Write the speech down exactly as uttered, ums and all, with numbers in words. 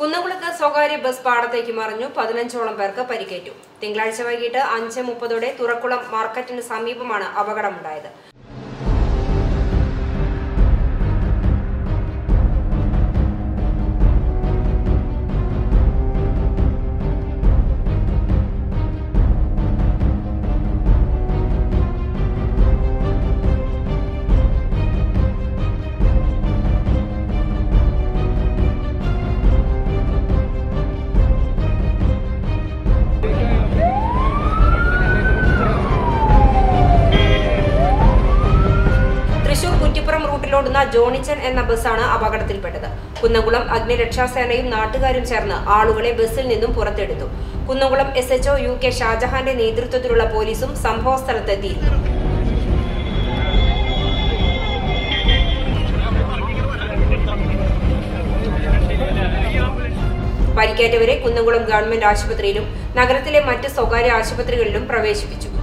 കുന്നംകുളത്ത് സ്വകാര്യ ബസ് പാടത്തേക്ക് മറിഞ്ഞു പതിനഞ്ചോളം പേർക്ക് പരിക്കേറ്റു. തിങ്കളാഴ്ച വൈകിട്ട് അഞ്ച് മുപ്പതോടെ തുറക്കുളം മാർക്കറ്റിന് സമീപമാണ് അപകടമുണ്ടായത്. കുറ്റിപ്പുറം റൂട്ടിലോടുന്ന ജോണിച്ചൻ എന്ന ബസ്സാണ് അപകടത്തിൽപ്പെട്ടത്. കുന്നംകുളം അഗ്നിരക്ഷാസേനയും നാട്ടുകാരും ചേർന്ന് ആളുകളെ ബസ്സിൽ നിന്നും പുറത്തെടുത്തു. Kunnamkulam S H O U K ഷാജഹാന്റെ നേതൃത്വത്തിലുള്ള പോലീസും സംഭവസ്ഥലത്തെത്തിയിരുന്നു. പരിക്കേറ്റവരെ കുന്നംകുളം ഗവൺമെന്റ് ആശുപത്രിയിലും നഗരത്തിലെ മറ്റ് സ്വകാര്യ ആശുപത്രികളിലും പ്രവേശിപ്പിച്ചു.